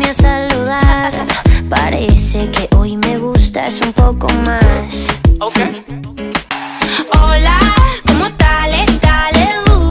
a saludar. Parece que hoy me gustas un poco más. Ok.